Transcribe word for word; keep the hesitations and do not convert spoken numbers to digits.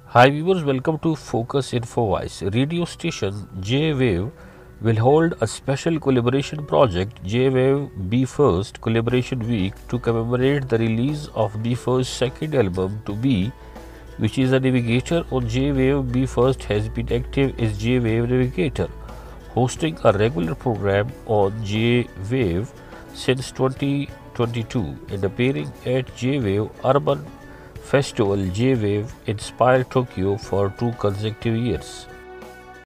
Hi viewers, welcome to Focus Info Voice. Radio station J-WAVE will hold a special collaboration project, J-WAVE Be First Collaboration Week, to commemorate the release of Be First's second album, To Be, which is a navigator on J-WAVE. Be First has been active as J-WAVE Navigator, hosting a regular program on J-WAVE since twenty twenty-two and appearing at J-WAVE Urban Festival J-WAVE Inspire Tokyo for two consecutive years.